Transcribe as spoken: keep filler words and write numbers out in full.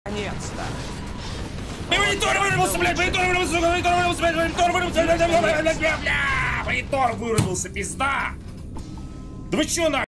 Наконец-то. Монитор вырвался, блядь, монитор вырвался, сука, монитор вырвался, блядь, монитор вырвался, блядь, бля, монитор вырвался, пизда! Да вы чё, нахуй?